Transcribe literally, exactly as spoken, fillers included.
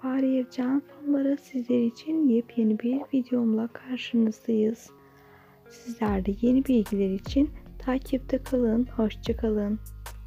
Fahriye Can Fonları sizler için yepyeni bir videomla karşınızdayız. Sizler de yeni bilgiler için takipte kalın. Hoşça kalın.